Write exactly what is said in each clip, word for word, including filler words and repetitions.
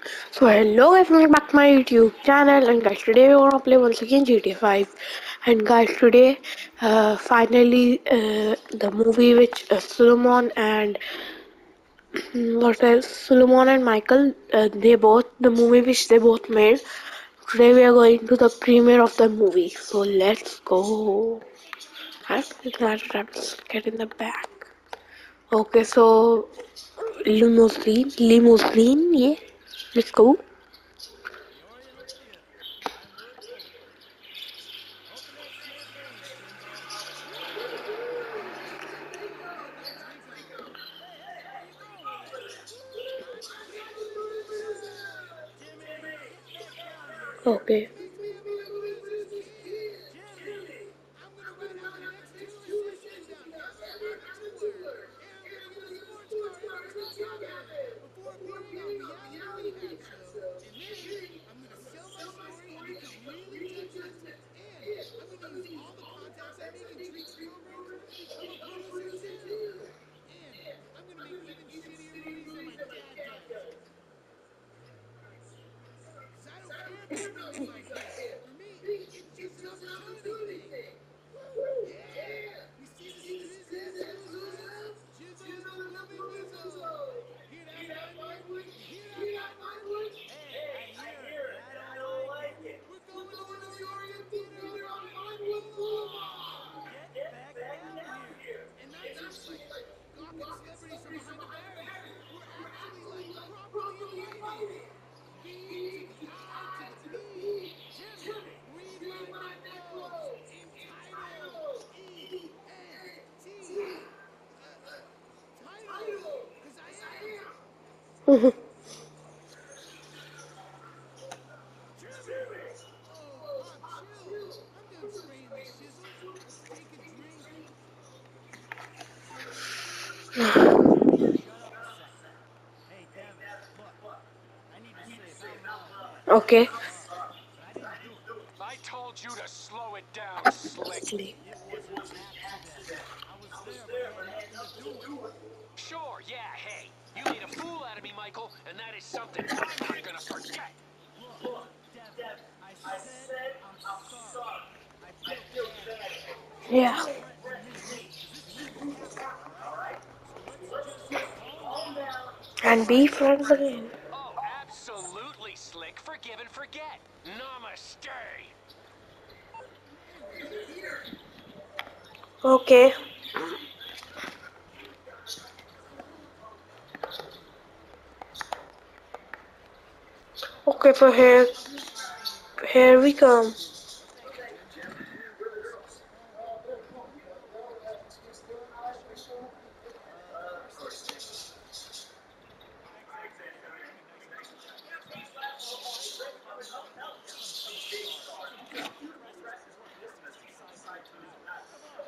So hello guys, welcome back to my YouTube channel, and guys today we're gonna play once again G T A five. And guys today uh, finally uh, the movie which uh, Solomon and what else Solomon and Michael uh, they both the movie which they both made. Today we are going to the premiere of the movie. So let's go. Let's get in the back. Okay, so limousine, limousine, yeah. Let's go. Okay. Okay. I told you to slow it down, Slick. Sleep. It was an accident. I was there, but it had nothing to do with it. Sure, yeah, hey. You made a fool out of me, Michael, and that is something I'm not gonna forget. Look, Devin, I said I'm sorry. I feel bad for you. Yeah. Don't threaten me, because this shouldn't happen, alright? So let's just calm down. And be friends again. Oh, absolutely, Slick. Forgive and forget. Namaste. Okay. Okay, so here, here we come. This is all special. Uh, birthday cake. I'm so sorry. The press is pouring this inside me tonight. Come on.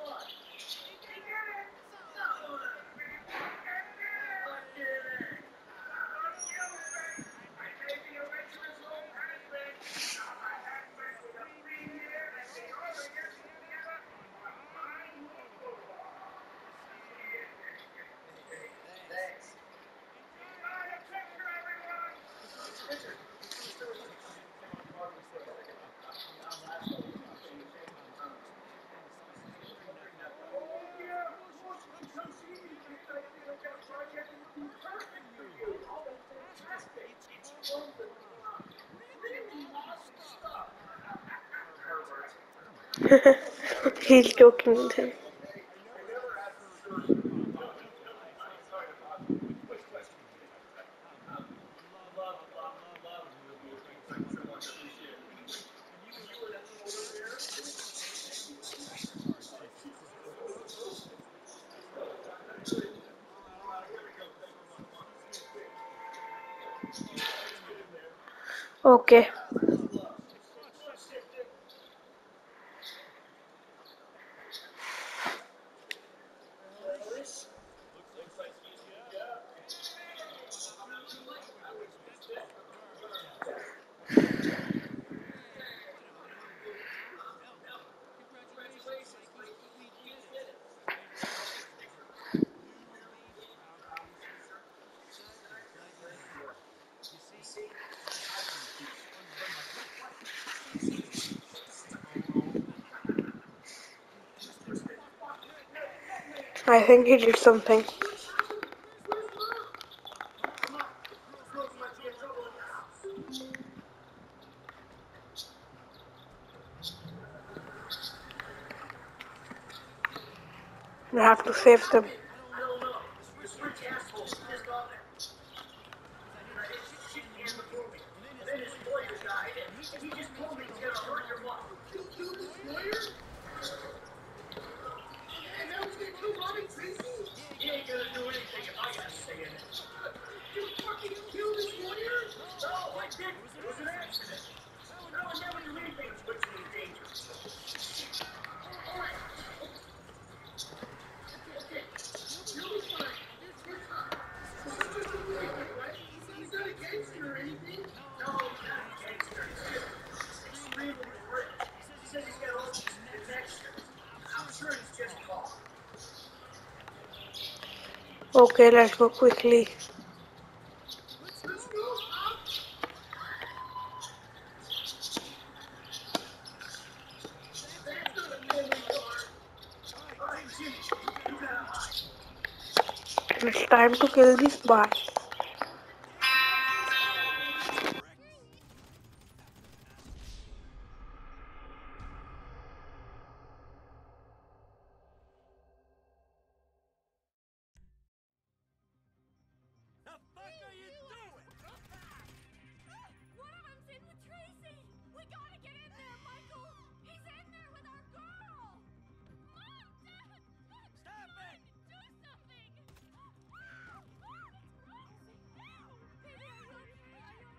Thanks. I'll ask him if I'm sure Tom Cruise. And the song says every night. Oh yeah, of course you should. So see, we came together to project something perfect for you. Oh, it's fantastic. It's called The Prom. Really naughty stuff. Herbert. Come on. He's joking with him. I never asked for the prom. Don't don't get my hopes up. Which which question are you talking about? Um, love, love, love, love would be the greatest one to appreciate. When you were a little there, okay? Oh, sorry, Jesus Christ. All right, all right, here we go. So, uh, so let's get get in there. Okay. Look, come on, sit, sit. Ellis, looks like he's heating up. Why would you expect that? You're Devin. Hey, what a move, huh? No. Congratulations, Mikey. We did it. Great job, Slick. You made Proud Faces set and glad you hit the mark. You see, I think he did something. We have to save them. Okay, let's go quickly. It's time to kill this boss. The fuck are you doing? One of them's in with Tracy! We gotta get in there, Michael! He's in there with our girl! Mom! Dad! Stop it! Do something! Mom! Mom! It's Rosie! No! Baby, are you okay? Are you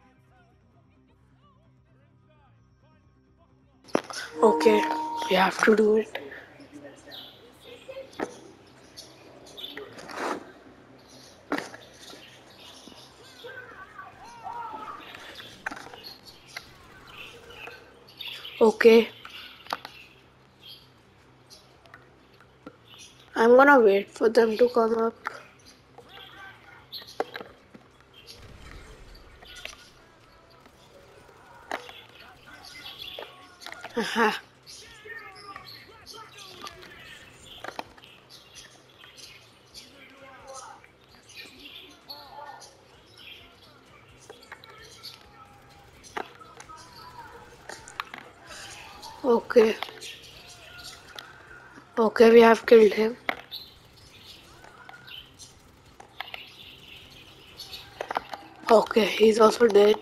alright? Okay, we have to do it. Okay. I'm gonna wait for them to come up. Aha. Okay. Okay, we have killed him. Okay, he's also dead.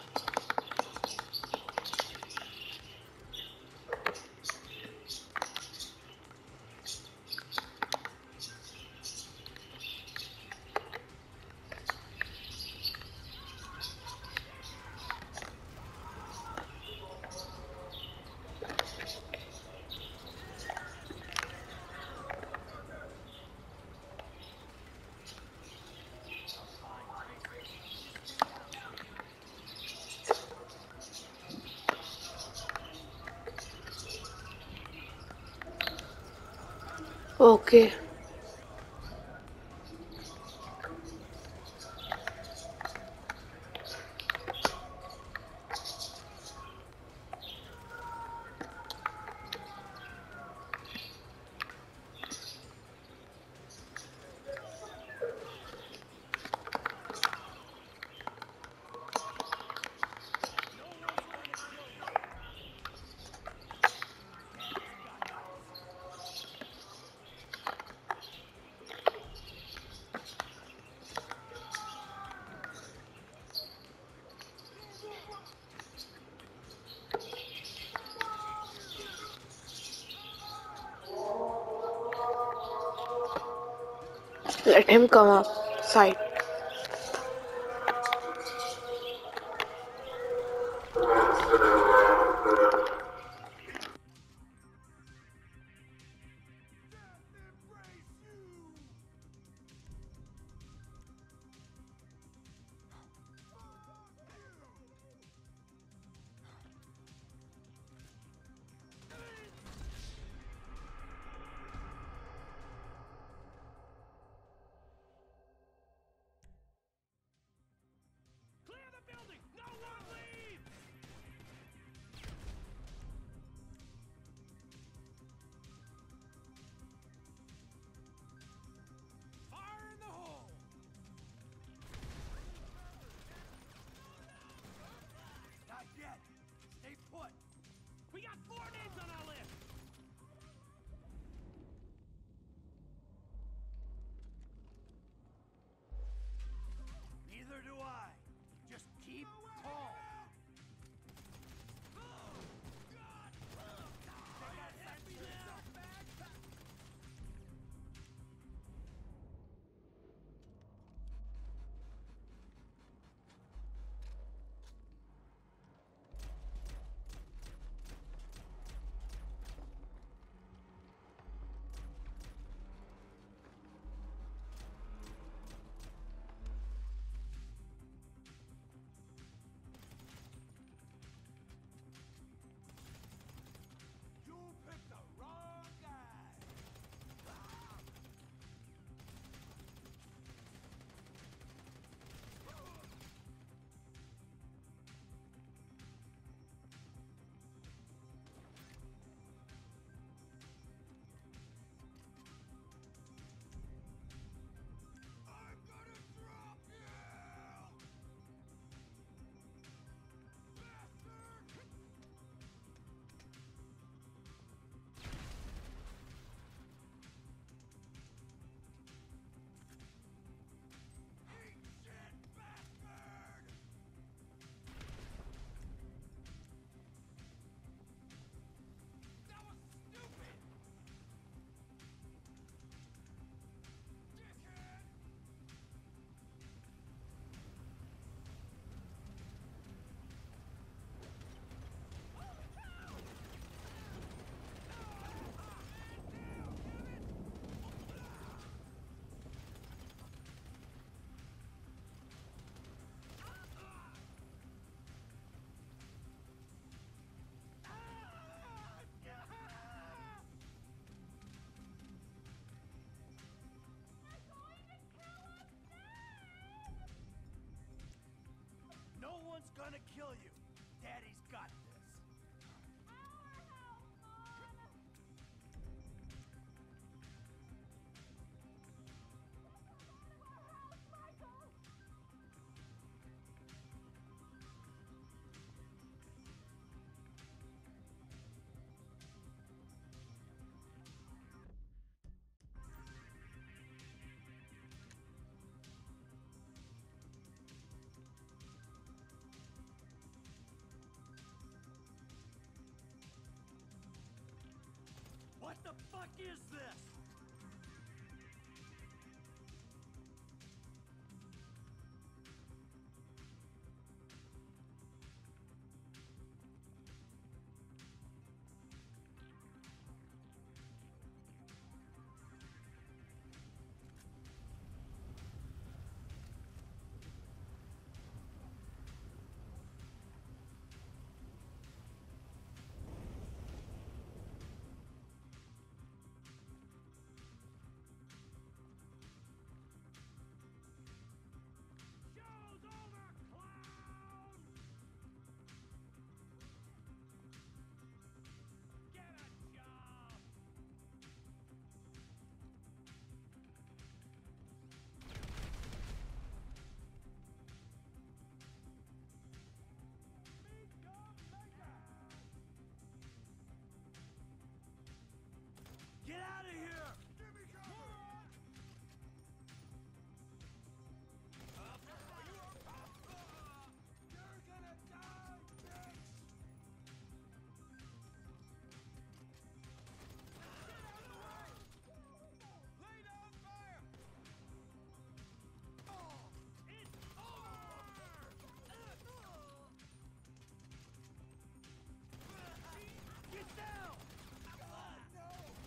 Okay. Let him come up. Side. gonna kill you. Daddy's got this. What the fuck is this? Show's over, clown! Get a job! Meet your maker! Get out of here! Give me cover! You're gonna die, bitch! Get out of the way! Lay down fire! Oh, it's over! Get down! No!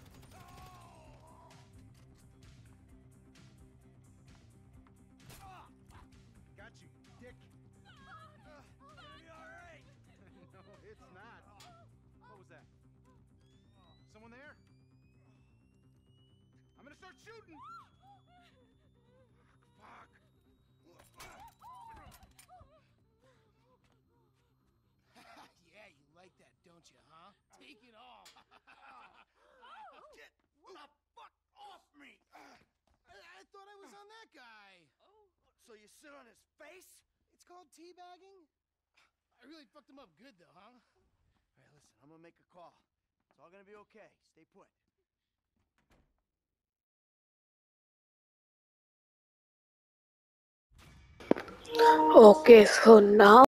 Got you, dick. Gonna be alright! No, it's not. What was that? Someone there? I'm gonna start shooting! Fuck! Yeah, you like that, don't you, huh? Take it all! Get the fuck off me! I, I thought I was on that guy! So you sit on his face? It's called teabagging? I really fucked him up good, though, huh? All right, listen, I'm gonna make a call. It's all gonna be okay. Stay put. Okay, so now